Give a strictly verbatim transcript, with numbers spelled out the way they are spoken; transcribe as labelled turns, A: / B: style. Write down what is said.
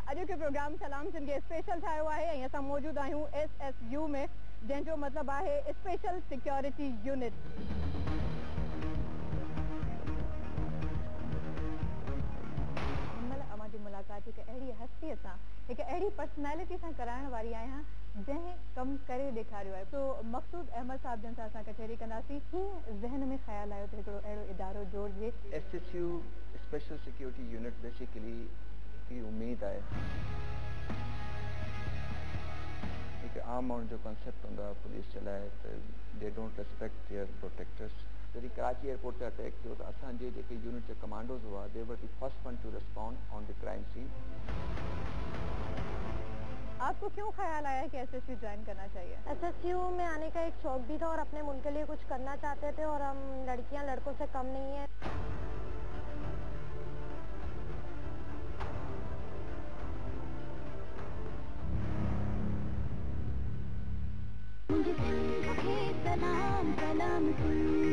A: अॼु जो प्रोग्राम सलाम सिंध स्पेशल ठाहियो आहे ऐं असां मौजूदु आहियूं एस एस यू में, जंहिंजो मतिलबु आहे स्पेशल सिक्योरिटी यूनिट। हिनमहिल अवां जी मुलाक़ात हिकु अहिड़ी हस्तीअ सां, हिकु अहिड़ी पर्सनैलिटी सां कराइण वारी आहियां जंहिं कमु करे ॾेखारियो आहे। तो मक़सूद अहमद साहब जन सां असां कचहरी कंदासीं। कीअं ज़हन में ख़्यालु आयो त हिकिड़ो अहिड़ो इदारो जोड़िजे?
B: S S U special security unit basically की उम्मीद आहे हिकु आम माण्हू जो कॉन्सेप्ट हूंदो आहे पुलिस जे लाइ त they don't respect their protectors. जॾहिं कराची एयरपोर्ट ते अटैक थियो त असांजे जेके यूनिट जा कमांडोज़ हुआ they were the first one to respond on the crime scene.
A: आपको क्यों ख्याल आया कि एस एस यू ज्वाइन करना चाहिए?
C: एस एस यू में आने का एक शौक भी था और अपने मुल्क के लिए कुछ करना चाहते थे, और हम लड़कियां लड़कों से कम नहीं है। सलाम सलाम